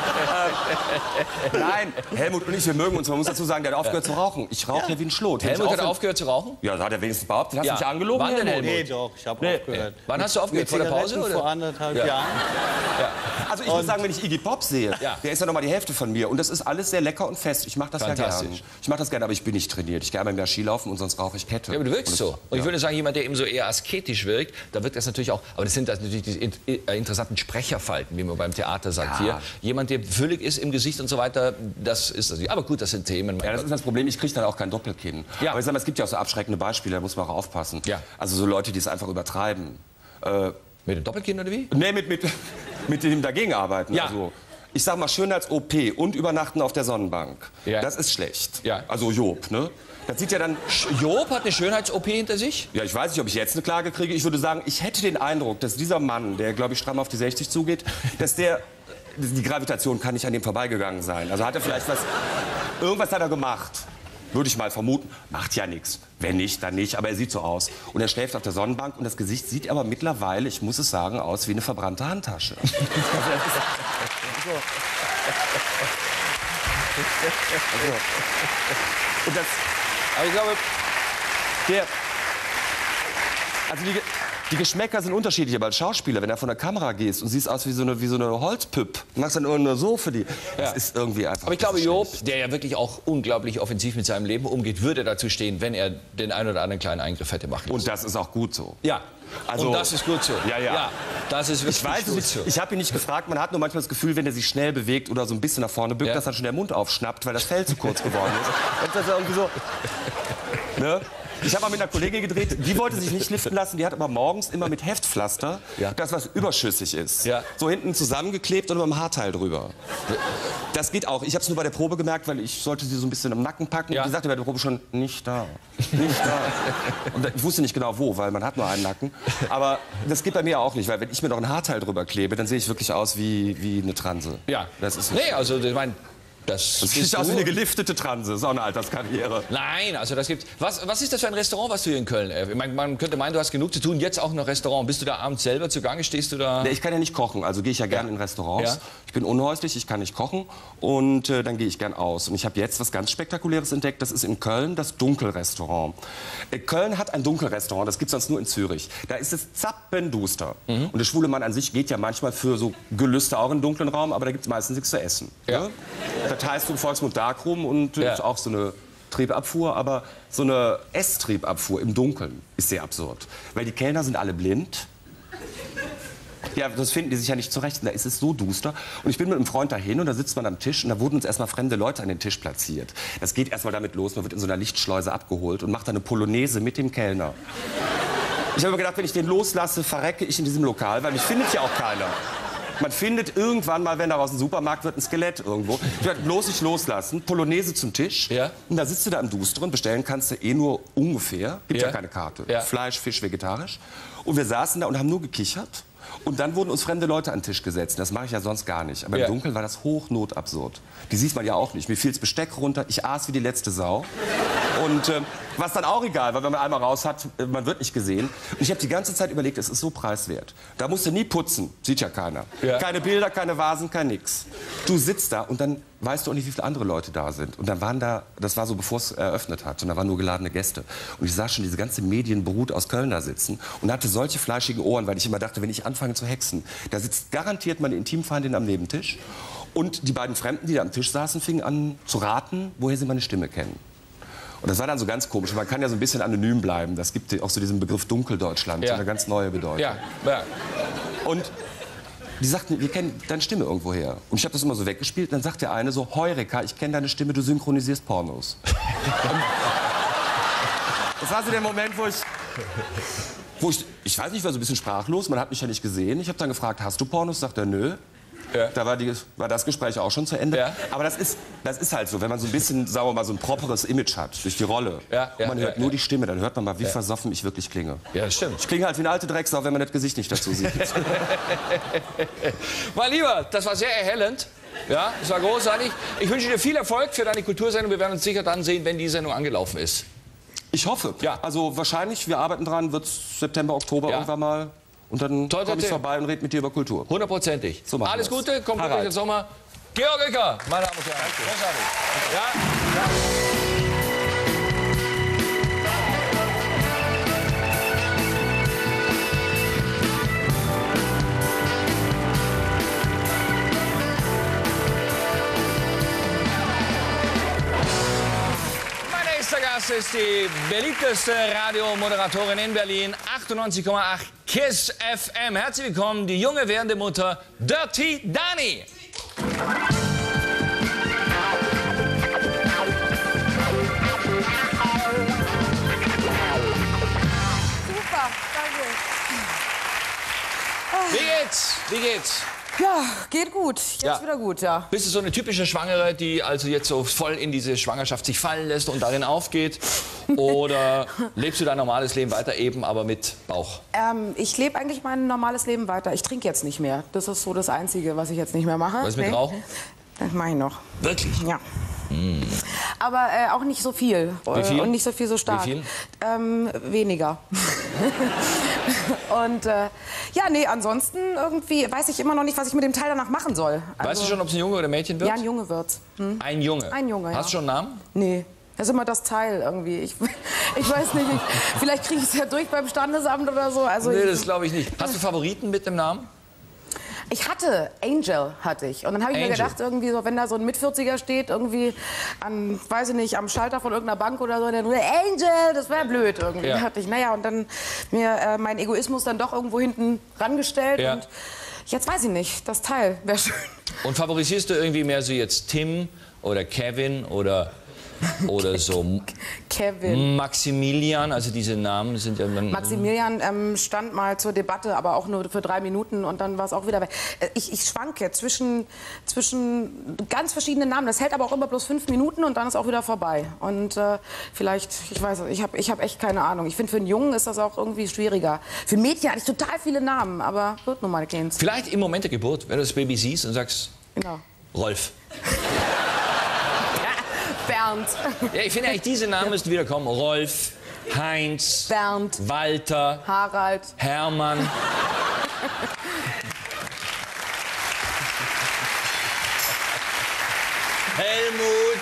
äh, nein, Helmut und ich, wir mögen uns. Man muss dazu sagen, der hat aufgehört ja. zu rauchen. Ich rauche ja. ja wie ein Schlot. Helmut hat aufgehört zu rauchen? Ja, das hat er wenigstens behauptet. Hast du ja. mich angelogen? Wann denn, Helmut? Nee, doch, ich habe nee. aufgehört. Wann hast du aufgehört? Vor der Pause? Oder? Vor anderthalb ja. Jahren. Ja. Also ich muss sagen, wenn ich Iggy Pop sehe, ja. der ist ja noch mal die Hälfte von mir. Und das ist alles sehr lecker und fest. Ich mache das ja gerne. Ich mache das gerne, aber ich bin nicht trainiert. Ich gehe einmal mehr Skilaufen und sonst rauche ich Kette. Ja, aber du wirkst und so. Das, und ich ja. würde sagen, jemand, der eben so eher asketisch wirkt, da wirkt das natürlich auch, aber das sind das natürlich diese interessanten Sprecherfalten, wie man beim Theater sagt ja. hier. Jemand, der füllig ist im Gesicht und so weiter, das ist das. Aber gut, das sind Themen. Ja, das ist das Problem. Ich kriege dann auch kein Doppelkinn. Ja. Aber ich sag mal, es gibt ja auch so abschreckende Beispiele, da muss man auch aufpassen. Ja. Also so Leute, die es einfach übertreiben. Äh, mit dem Doppelkinn oder wie? Nee, mit, mit, mit dem Dagegenarbeiten. Ja. Also, ich sag mal, Schönheits-O P und Übernachten auf der Sonnenbank. Ja. Das ist schlecht. Ja. Also Job, ne? Das sieht ja dann... Job hat eine Schönheits-O P hinter sich? Ja, ich weiß nicht, ob ich jetzt eine Klage kriege. Ich würde sagen, ich hätte den Eindruck, dass dieser Mann, der, glaube ich, stramm auf die sechzig zugeht, dass der... Die Gravitation kann nicht an dem vorbeigegangen sein. Also hat er vielleicht was... Irgendwas hat er gemacht. Würde ich mal vermuten. Macht ja nichts. Wenn nicht, dann nicht. Aber er sieht so aus. Und er schläft auf der Sonnenbank und das Gesicht sieht aber mittlerweile, ich muss es sagen, aus wie eine verbrannte Handtasche. Also das ist, so. Also. Und das, aber ich glaube, der, also die, die Geschmäcker sind unterschiedlich, aber als Schauspieler, wenn du von der Kamera gehst und siehst aus wie so eine, wie so eine Holzpüpp, machst dann nur so für die, das ja. ist irgendwie einfach... Aber ich glaube, Job, der ja wirklich auch unglaublich offensiv mit seinem Leben umgeht, würde dazu stehen, wenn er den einen oder anderen kleinen Eingriff hätte machen müssen. Und das ist auch gut so. Ja. Also, und das ist gut so. Ja, ja. ja das ist wirklich ich weiß gut nicht, so. Ich habe ihn nicht gefragt. Man hat nur manchmal das Gefühl, wenn er sich schnell bewegt oder so ein bisschen nach vorne bückt, ja. dass dann schon der Mund aufschnappt, weil das Fell zu kurz geworden ist. Und das ist irgendwie so... Ne? Ich habe mal mit einer Kollegin gedreht, die wollte sich nicht liften lassen, die hat aber morgens immer mit Heftpflaster, ja. das was überschüssig ist, ja. so hinten zusammengeklebt und mit dem Haarteil drüber. Das geht auch. Ich habe es nur bei der Probe gemerkt, weil ich sollte sie so ein bisschen am Nacken packen. Ja. Und die sagte bei der Probe schon, nicht da, nicht da. Und ich wusste nicht genau wo, weil man hat nur einen Nacken. Aber das geht bei mir auch nicht, weil wenn ich mir noch ein Haarteil drüber klebe, dann sehe ich wirklich aus wie, wie eine Transe. Ja. Das ist nee, also ich meine... Das, das sieht aus wie eine geliftete Transe, das ist auch eine Alterskarriere. Nein, also das gibt. Was, was ist das für ein Restaurant, was du hier in Köln? Ich meine, man könnte meinen, du hast genug zu tun, jetzt auch noch Restaurant. Bist du da abends selber zugange? Stehst du da? Nee, ich kann ja nicht kochen, also gehe ich ja gerne ja. in Restaurants. Ja. Ich bin unhäuslich, ich kann nicht kochen und äh, dann gehe ich gern aus. Und ich habe jetzt was ganz Spektakuläres entdeckt, das ist in Köln das Dunkelrestaurant. Äh, Köln hat ein Dunkelrestaurant, das gibt es sonst nur in Zürich. Da ist es zappenduster. Mhm. Und der schwule Mann an sich geht ja manchmal für so Gelüste auch in einen dunklen Raum, aber da gibt es meistens nichts zu essen. Ja. Ja? Das heißt, du Volksmund Darkroom und ja. ist auch so eine Triebabfuhr, aber so eine Esstriebabfuhr im Dunkeln ist sehr absurd. Weil die Kellner sind alle blind. Ja, das finden die sich ja nicht zurecht. Und da ist es so duster. Und ich bin mit einem Freund dahin und da sitzt man am Tisch und da wurden uns erstmal fremde Leute an den Tisch platziert. Das geht erstmal damit los, man wird in so einer Lichtschleuse abgeholt und macht dann eine Polonaise mit dem Kellner. Ich habe mir gedacht, wenn ich den loslasse, verrecke ich in diesem Lokal, weil mich findet ja auch keiner. Man findet irgendwann mal, wenn da aus dem Supermarkt wird, ein Skelett irgendwo. Ich werde bloß nicht loslassen. Polonaise zum Tisch. Ja. Und da sitzt du da im Dusteren. Bestellen kannst du eh nur ungefähr. Gibt ja, ja keine Karte. Ja. Fleisch, Fisch, vegetarisch. Und wir saßen da und haben nur gekichert. Und dann wurden uns fremde Leute an den Tisch gesetzt. Das mache ich ja sonst gar nicht. Aber im ja. Dunkeln war das hochnotabsurd. Die sieht man ja auch nicht. Mir fiel das Besteck runter. Ich aß wie die letzte Sau. Und äh, was dann auch egal war, wenn man einmal raus hat, man wird nicht gesehen. Und ich habe die ganze Zeit überlegt, es ist so preiswert. Da musst du nie putzen. Sieht ja keiner. Ja. Keine Bilder, keine Vasen, kein nix. Du sitzt da und dann weißt du auch nicht, wie viele andere Leute da sind. Und dann waren da, das war so, bevor es eröffnet hat. Und da waren nur geladene Gäste. Und ich sah schon diese ganze Medienbrut aus Köln da sitzen und hatte solche fleischigen Ohren, weil ich immer dachte, wenn ich anfange zu hexen, da sitzt garantiert meine Intimfeindin am Nebentisch. Und die beiden Fremden, die da am Tisch saßen, fingen an zu raten, woher sie meine Stimme kennen. Und das war dann so ganz komisch. Man kann ja so ein bisschen anonym bleiben. Das gibt auch so diesen Begriff Dunkeldeutschland, ja. so eine ganz neue Bedeutung. Ja. Ja. Und die sagten, wir kennen deine Stimme irgendwoher. Und ich habe das immer so weggespielt. Und dann sagt der eine so, Heureka, ich kenne deine Stimme, du synchronisierst Pornos. Das war so der Moment, wo ich... Wo ich, ich weiß nicht, ich war so ein bisschen sprachlos, man hat mich ja nicht gesehen. Ich habe dann gefragt, hast du Pornos? Sagt er, nö. Ja. Da war, die, war das Gespräch auch schon zu Ende. Ja. Aber das ist, das ist halt so, wenn man so ein bisschen, sagen wir mal, so ein properes Image hat, durch die Rolle. Ja, ja, und man hört ja, nur ja. die Stimme, dann hört man mal, wie ja. versoffen ich wirklich klinge. Ja, das stimmt. Ich klinge halt wie eine alte Drecksau, wenn man das Gesicht nicht dazu sieht. Mein Lieber, das war sehr erhellend. Ja, das war großartig. Ich wünsche dir viel Erfolg für deine Kultursendung. Wir werden uns sicher dann sehen, wenn die Sendung angelaufen ist. Ich hoffe. Ja. Also wahrscheinlich, wir arbeiten dran, wird September, Oktober Ja. irgendwann mal. Und dann komme ich vorbei und rede mit dir über Kultur. Hundertprozentig. So machen Alles wir's. Gute, kommt gut durch den Sommer. Georg Uecker, meine Damen und Herren. Großartig. Ja, ja. Das ist die beliebteste Radiomoderatorin in Berlin, achtundneunzig Komma acht KISS F M. Herzlich willkommen, die junge werdende Mutter Dirty Dani. Super, danke. Wie geht's? Wie geht's? Ja, geht gut. Jetzt Ja. wieder gut, ja. Bist du so eine typische Schwangere, die also jetzt so voll in diese Schwangerschaft sich fallen lässt und darin aufgeht? Oder lebst du dein normales Leben weiter, eben aber mit Bauch? Ähm, ich lebe eigentlich mein normales Leben weiter. Ich trinke jetzt nicht mehr. Das ist so das Einzige, was ich jetzt nicht mehr mache. Was ist mit Nee. Rauchen? Das mache ich noch. Wirklich? Ja. Mm. Aber äh, auch nicht so viel. Wie viel? Und nicht so viel so stark. Wie viel? Ähm, weniger. Und äh, ja, nee, ansonsten irgendwie weiß ich immer noch nicht, was ich mit dem Teil danach machen soll. Also, Weißt du schon, ob es ein Junge oder ein Mädchen wird? Ja, ein Junge wird's. Hm? Ein Junge? Ein Junge, ja. Hast du schon einen Namen? Nee. Das ist immer das Teil irgendwie. Ich, ich weiß nicht, ich, vielleicht kriege ich es ja durch beim Standesamt oder so. Also Nee, ich, das glaube ich nicht. Hast du Favoriten mit dem Namen? Ich hatte, Angel hatte ich. Und dann habe ich Angel. mir gedacht, irgendwie so, wenn da so ein Mitvierziger steht, irgendwie an, weiß ich nicht, am Schalter von irgendeiner Bank oder so, der nur Angel, das wäre blöd irgendwie. Ja. Dachte ich, naja, und dann mir äh, mein Egoismus dann doch irgendwo hinten rangestellt. Ja. Und jetzt weiß ich nicht, das Teil wäre schön. Und favorisierst du irgendwie mehr so jetzt Tim oder Kevin oder, oder so Kevin. Maximilian? Also diese Namen sind ja dann... Maximilian ähm, stand mal zur Debatte, aber auch nur für drei Minuten und dann war es auch wieder weg. Äh, Ich, ich schwanke zwischen, zwischen ganz verschiedenen Namen. Das hält aber auch immer bloß fünf Minuten und dann ist auch wieder vorbei. Und äh, vielleicht, ich weiß nicht, ich habe ich hab echt keine Ahnung. Ich finde, für einen Jungen ist das auch irgendwie schwieriger. Für ein Mädchen hatte ich total viele Namen, aber wird nun mal keins. Vielleicht im Moment der Geburt, wenn du das Baby siehst und sagst, Genau. Rolf. Bernd. Ja, ich finde eigentlich, diese Namen müssten wieder kommen. Rolf, Heinz, Bernd, Walter, Harald, Hermann. Helmut.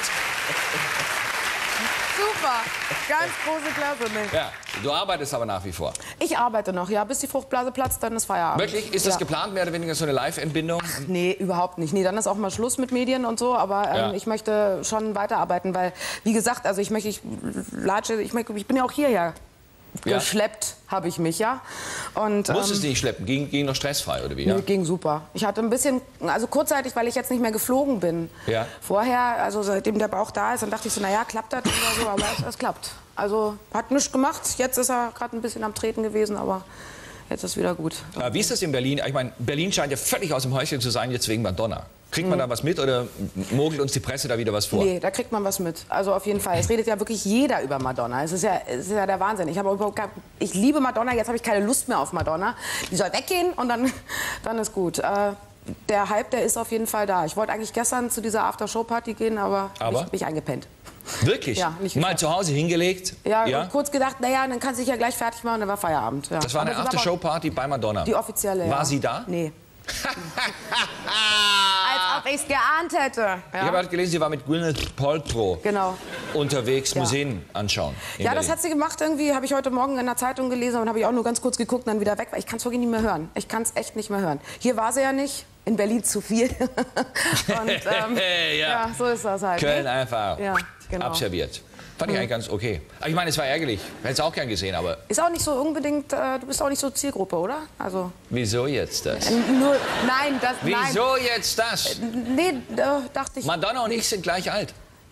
Super, ganz große Klasse. Nee. Ja, du arbeitest aber nach wie vor. Ich arbeite noch, ja, bis die Fruchtblase platzt, dann ist Feierabend. Wirklich? Ist das ja. geplant, mehr oder weniger so eine Live-Entbindung? Nee, überhaupt nicht. Nee, dann ist auch mal Schluss mit Medien und so. Aber ähm, Ja. ich möchte schon weiterarbeiten, weil, wie gesagt, also ich möchte, ich latsche, ich, möchte, ich bin ja auch hierher. Ja. Geschleppt habe ich mich, ja. Und, Musstest du ähm, nicht schleppen? Ging, ging noch stressfrei, oder wie? nee, Ja? ging super. Ich hatte ein bisschen, also kurzzeitig, weil ich jetzt nicht mehr geflogen bin. Ja. Vorher, also seitdem der Bauch da ist, dann dachte ich so, naja, klappt das oder so, aber es, es klappt. Also hat nichts gemacht. Jetzt ist er gerade ein bisschen am Treten gewesen, aber jetzt ist wieder gut. Äh, Wie ist das in Berlin? Ich meine, Berlin scheint ja völlig aus dem Häuschen zu sein, jetzt wegen Madonna. Kriegt man da was mit oder mogelt uns die Presse da wieder was vor? Nee, da kriegt man was mit. Also auf jeden Fall. Es redet ja wirklich jeder über Madonna. Es ist ja, es ist ja der Wahnsinn. Ich, habe überhaupt gar, ich liebe Madonna, jetzt habe ich keine Lust mehr auf Madonna. Die soll weggehen und dann, dann ist gut. Äh, der Hype, der ist auf jeden Fall da. Ich wollte eigentlich gestern zu dieser After-Show-Party gehen, aber, Aber? Ich, bin ich eingepennt. Wirklich? Ja, nicht Mal zu Hause hingelegt? Ja, und kurz gedacht, naja, dann kannst du dich ja gleich fertig machen, dann war Feierabend. Ja. Das war eine Aber sie aber After-Show-Party bei Madonna. Die offizielle, War ja. sie da? Nee. Als ob ich es geahnt hätte. Ja. Ich habe halt gelesen, sie war mit Gwyneth Paltrow Genau. unterwegs, Ja. Museen anschauen. in Ja, das Berlin. hat sie gemacht irgendwie, habe ich heute Morgen in der Zeitung gelesen und habe ich auch nur ganz kurz geguckt und dann wieder weg, weil ich kann es wirklich nicht mehr hören. Ich kann es echt nicht mehr hören. Hier war sie ja nicht, in Berlin zu viel. und, ähm, ja. ja, so ist das halt. Köln ne? einfach Ja, genau. abserviert. Fand ich eigentlich ganz okay. Ich meine, es war ärgerlich. Hätte es auch gern gesehen, aber Ist auch nicht so unbedingt, äh, du bist auch nicht so Zielgruppe, oder? Also, wieso jetzt das? äh, nur, nein, das, Wieso nein. jetzt das? Nee, äh, dachte ich. Madonna und ich sind gleich alt.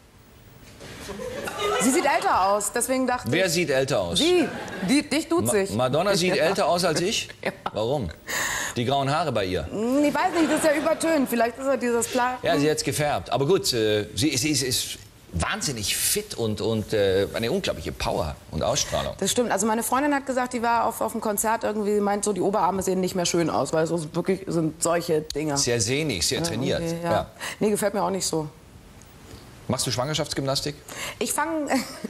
Sie sieht älter aus, deswegen dachte Wer ich. sieht älter aus? Sie, die, dich tut Ma sich. Madonna sieht Ja. älter aus als ich? Warum? Die grauen Haare bei ihr. Hm, Ich weiß nicht, das ist ja übertönt. Vielleicht ist er dieses klar. Ja, sie hat es gefärbt. Aber gut, äh, sie, sie, sie ist wahnsinnig fit und, und äh, eine unglaubliche Power und Ausstrahlung. Das stimmt. Also meine Freundin hat gesagt, die war auf, auf dem Konzert irgendwie, meint so, die Oberarme sehen nicht mehr schön aus, weil es so wirklich sind solche Dinger. Sehr sehnig, sehr trainiert. Okay, ja. Ja. Nee, gefällt mir auch nicht so. Machst du Schwangerschaftsgymnastik? Ich fange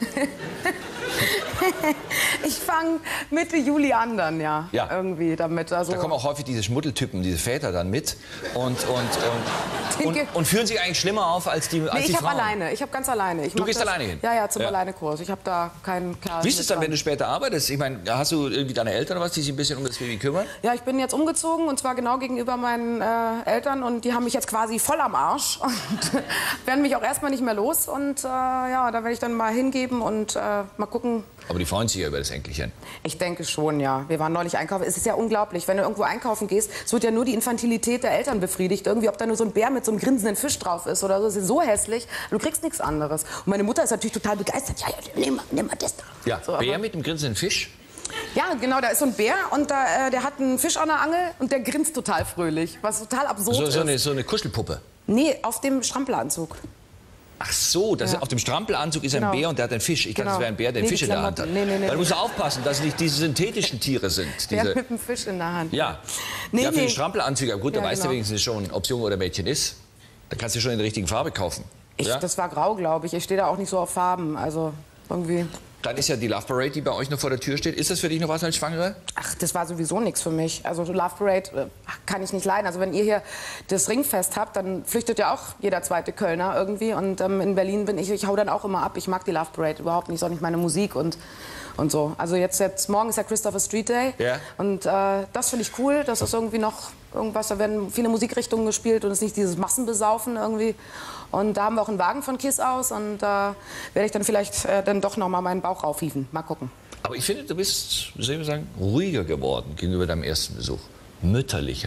ich fang Mitte Juli an dann, ja. Ja. Irgendwie damit. Also Da kommen auch häufig diese Schmuddeltypen, diese Väter dann mit und, und, und, und, und führen sich eigentlich schlimmer auf als die, als nee, die ich habe Frauen. alleine. Ich habe ganz alleine. Ich Du mach gehst das, alleine hin? Ja, ja, zum Ja. Alleinekurs. Ich habe da keinen Kerl. Wie ist es dann, mit wenn du später arbeitest? Ich meine, hast du irgendwie deine Eltern oder was, die sich ein bisschen um das Baby kümmern? Ja, ich bin jetzt umgezogen und zwar genau gegenüber meinen äh, Eltern und die haben mich jetzt quasi voll am Arsch und werden mich auch erstmal nicht mehr los und äh, ja, da werde ich dann mal hingeben und äh, mal gucken. Aber die freuen sich ja über das Enkelchen. Ich denke schon, ja. Wir waren neulich einkaufen. Es ist ja unglaublich, wenn du irgendwo einkaufen gehst, es wird ja nur die Infantilität der Eltern befriedigt. Irgendwie, ob da nur so ein Bär mit so einem grinsenden Fisch drauf ist oder so, das ist so hässlich. Du kriegst nichts anderes. Und meine Mutter ist natürlich total begeistert. Ja, ja, nimm mal, nimm mal das da. Ja, so, Bär mit einem grinsenden Fisch? Ja, genau, da ist so ein Bär und da, äh, der hat einen Fisch an der Angel und der grinst total fröhlich, was total absurd So, so, ist. eine, so eine Kuschelpuppe? Nee, auf dem Strampelanzug. Ach so, das Ja. ist, auf dem Strampelanzug ist Genau. ein Bär und der hat einen Fisch. Ich dachte, Genau. das wäre ein Bär, der einen Nee, Fisch die in der Hand hat. Klamotten. Nee, nee, nee, Weil du musst nee. aufpassen, dass es nicht diese synthetischen Tiere sind. Der Diese, mit dem Fisch in der Hand. ja. Nee, ja, für nee. den Strampelanzüger, gut, da Ja, weißt genau. du wenigstens schon, ob es Junge oder Mädchen ist. Da kannst du schon in der richtigen Farbe kaufen. Ich, ja? Das war grau, glaube ich. Ich stehe da auch nicht so auf Farben. Also irgendwie. Dann ist ja die Love Parade, die bei euch noch vor der Tür steht. Ist das für dich noch was als Schwangere? Ach, das war sowieso nichts für mich. Also Love Parade äh, kann ich nicht leiden. Also wenn ihr hier das Ringfest habt, dann flüchtet ja auch jeder zweite Kölner irgendwie. Und ähm, in Berlin bin ich, ich hau dann auch immer ab. Ich mag die Love Parade überhaupt nicht, ist auch nicht meine Musik und, und so. Also jetzt, jetzt morgen ist ja Christopher Street Day. Ja. Und äh, das finde ich cool. Das ist irgendwie noch irgendwas, da werden viele Musikrichtungen gespielt und es ist nicht dieses Massenbesaufen irgendwie. Und da haben wir auch einen Wagen von Kiss aus und da äh, werde ich dann vielleicht äh, dann doch noch mal meinen Bauch raufhieven. Mal gucken. Aber ich finde, du bist, wie soll ich sagen, ruhiger geworden gegenüber deinem ersten Besuch. Mütterlicher.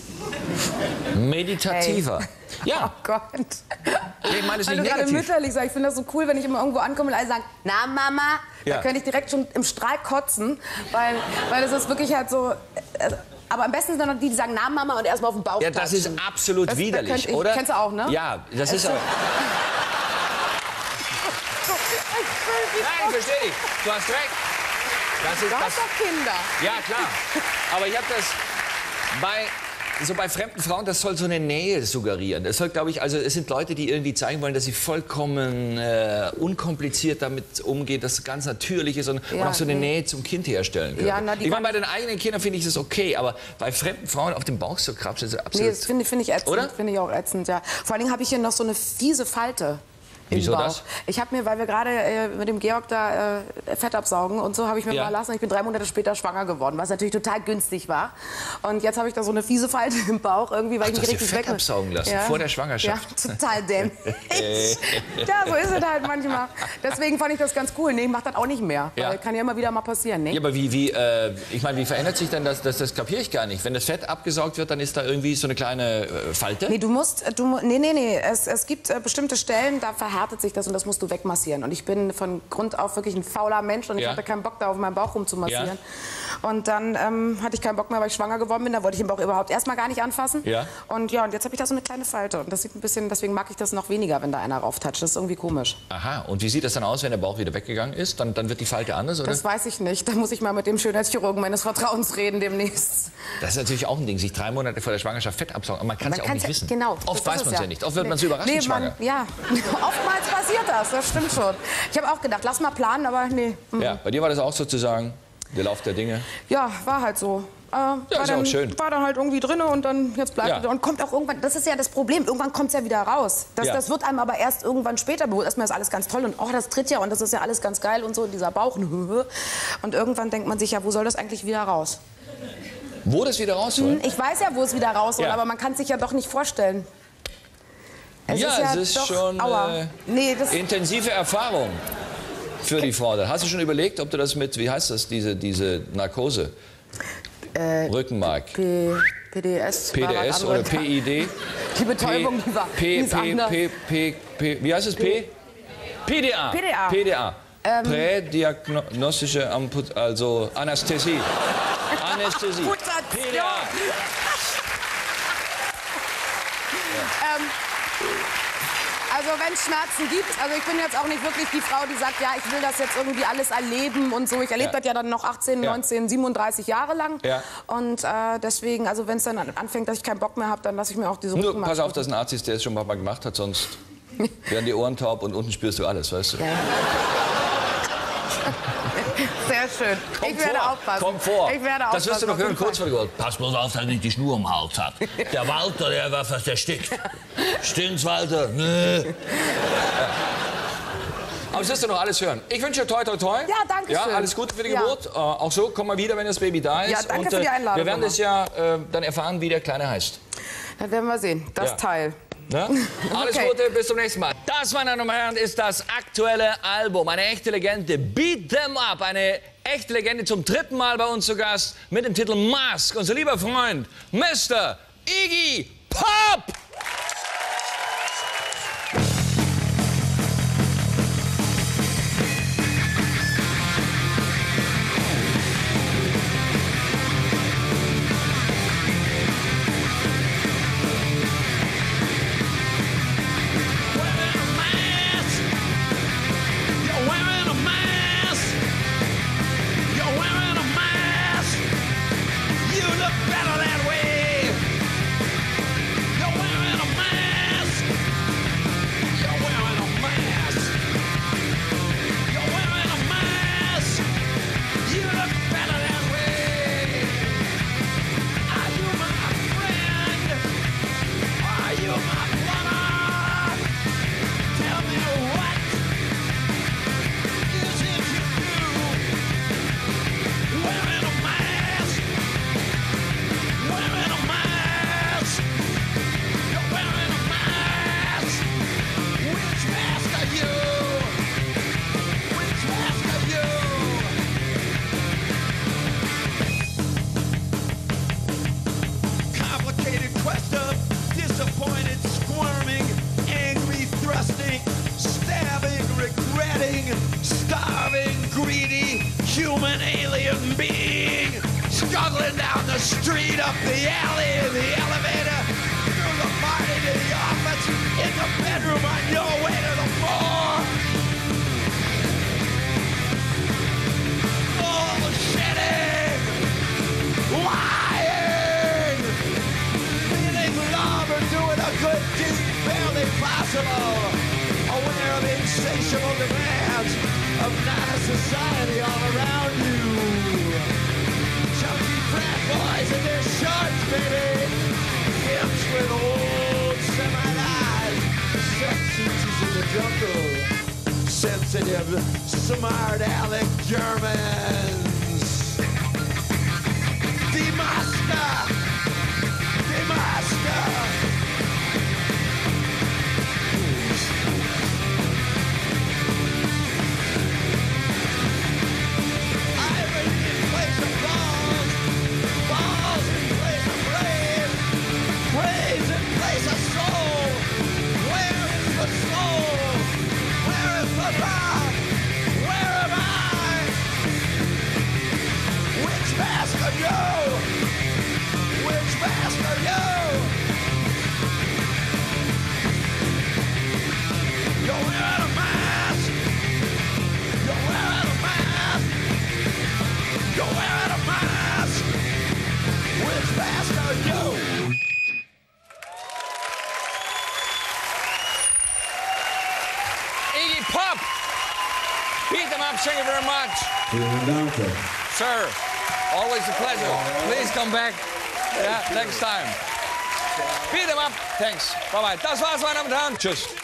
Meditativer. Hey. Ja. Oh Gott. Ich meine es Weil nicht du gerade negativ. mütterlich sagst, ich finde das so cool, wenn ich immer irgendwo ankomme und alle sagen, na Mama, Ja. da könnte ich direkt schon im Strahl kotzen, weil, weil das ist wirklich halt so, äh, aber am besten sind dann noch die, die sagen, na Mama und erstmal auf den Bauch Ja, das ist klatschen. absolut Das- da widerlich, könnte ich- oder? Kennst du auch, ne? Ja, das ist aber... Nein, ich verstehe dich. Du hast recht. Das ist, Du hast das, doch Kinder. ja, klar. Aber ich habe das bei... So bei fremden Frauen, das soll so eine Nähe suggerieren. Das soll, glaube ich, also es sind Leute, die irgendwie zeigen wollen, dass sie vollkommen äh, unkompliziert damit umgehen, dass es ganz natürlich ist und, und Ja, auch so eine nee. Nähe zum Kind herstellen können. Ja, na, die ich meine, kann- bei den eigenen Kindern finde ich das okay, aber bei fremden Frauen auf dem Bauch so krapschen, ist das absolut... Nee, das finde find ich ätzend. Oder? Finde ich auch ätzend, ja. Vor allen Dingen habe ich hier noch so eine fiese Falte. Im Wieso Bauch. das? Ich habe mir, weil wir gerade äh, mit dem Georg da äh, Fett absaugen und so, habe ich mir Ja. mal lassen. Ich bin drei Monate später schwanger geworden, was natürlich total günstig war. Und jetzt habe ich da so eine fiese Falte im Bauch irgendwie, weil Ach, ich du mich hast dir richtig Fett weg... absaugen lassen, vor der Schwangerschaft. Ja, total dämlich. Ja, so ist es halt manchmal. Deswegen fand ich das ganz cool. Nee, ich mach das auch nicht mehr. Ja. Weil kann ja immer wieder mal passieren, ne? Ja, aber wie, wie äh, ich meine, wie verändert sich denn das? Das, das kapiere ich gar nicht. Wenn das Fett abgesaugt wird, dann ist da irgendwie so eine kleine äh, Falte? Nee, du musst, äh, du, mu- nee, nee, nee, es, es gibt äh, bestimmte Stellen, da verhärtet sich das und das musst du wegmassieren. Und ich bin von Grund auf wirklich ein fauler Mensch und ich Ja. hatte keinen Bock, da auf meinem Bauch rumzumassieren. Und dann ähm, hatte ich keinen Bock mehr, weil ich schwanger geworden bin. Da wollte ich den Bauch überhaupt erstmal gar nicht anfassen. Ja. Und ja, und jetzt habe ich da so eine kleine Falte. Und das sieht ein bisschen, deswegen mag ich das noch weniger, wenn da einer rauftatscht. Das ist irgendwie komisch. Aha, und wie sieht das dann aus, wenn der Bauch wieder weggegangen ist? Dann, dann wird die Falte anders, oder? Das weiß ich nicht. Da muss ich mal mit dem Schönheitschirurgen meines Vertrauens reden demnächst. Das ist natürlich auch ein Ding, sich drei Monate vor der Schwangerschaft Fett absaugen. Aber man kann es ja auch kann's nicht wissen. Genau. Oft das weiß ist man es ja. nicht. Oft wird man so überrascht nee, schwanger. Man, ja, oftmals passiert das, das stimmt schon. Ich habe auch gedacht, lass mal planen, aber nee. Mhm. Ja, bei dir war das auch sozusagen der Lauf der Dinge. Ja, war halt so. Äh, war, ist ja dann, auch schön. war dann halt irgendwie drin und dann jetzt bleibt Ja. es. Und kommt auch irgendwann, das ist ja das Problem, irgendwann kommt es ja wieder raus. Das, Ja. das wird einem aber erst irgendwann später bewusst. Erstmal ist alles ganz toll und oh, das tritt ja und das ist ja alles ganz geil und so, dieser Bauch. Und irgendwann denkt man sich ja, wo soll das eigentlich wieder raus? Wo das wieder raus soll? Ich weiß ja, wo es wieder raus soll, Ja. aber man kann es sich ja doch nicht vorstellen. Es ja, ist ja es ist doch, schon aua. äh, Nee, das, intensive Erfahrung für die Frau. Hast du schon überlegt, ob du das mit, wie heißt das, diese, diese Narkose? Äh, Rückenmark. P, PDS. P D S oder P I D? Die Betäubung, die war die P, ist P, anders. P, P, P, wie heißt es? P? P D A. P D A. P D A. Ähm. Prädiagnostische Amput, also Anästhesie. Anästhesie. P D A. Ähm, Also wenn es Schmerzen gibt, also ich bin jetzt auch nicht wirklich die Frau, die sagt, ja, ich will das jetzt irgendwie alles erleben und so. Ich erlebe Ja. das ja dann noch achtzehn, neunzehn, siebenunddreißig Jahre lang. Ja. Und äh, deswegen, also wenn es dann anfängt, dass ich keinen Bock mehr habe, dann lasse ich mir auch diese Nur Rücken pass auf, dass ein Arzt ist, der es schon mal gemacht hat, sonst werden die Ohren taub und unten spürst du alles, weißt du? Ja. Sehr schön. Komm ich werde vor, aufpassen. Komm vor. Ich werde das wirst du noch hören, kurz vor der Geburt. Pass bloß auf, dass er nicht die Schnur am Hals hat. Der Walter, der war fast erstickt. Stimmt's, Walter? Nö. Ja. Aber das wirst du noch alles hören. Ich wünsche dir toi, toi, toi. Ja, danke Ja, schön. alles Gute für die Ja. Geburt. Äh, auch so, komm mal wieder, wenn das Baby da ist. Ja, danke Und, für die Einladung, wir werden Mama. das ja äh, dann erfahren, wie der Kleine heißt. Das werden wir sehen. Das Ja. Teil. Ja? Alles Okay. Gute, bis zum nächsten Mal. Das, meine Damen und Herren, ist das aktuelle Album. Eine echte Legende. Beat Them Up. Eine echte Legende zum dritten Mal bei uns zu Gast mit dem Titel Mask. Unser lieber Freund, Mister Iggy Pop. Human alien being struggling down the street, up the alley, in the elevator, through the party to the office, in the bedroom on your way to the floor. Bullshitting, lying, feeling love or doing a good deed barely possible, aware of insatiable demands of not a society all around you. Chunky frat boys in their shorts, baby. Hips with old semi-lies. Sex teachers in the jungle. Sensitive, smart aleck Germans. Demaska! Demaska! Iggy Pop! Beat them up, thank you very much. Sir, always a pleasure. Please come back. Yeah, next time. Beat them up. Thanks. Bye-bye. Das war's, meine Damen und Herren. Tschüss.